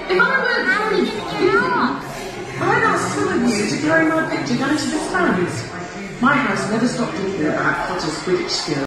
If I weren't very busy, I'd ask some of you to carry my picture down to the stands. My house never stopped talking about Potter's Quidditch skills.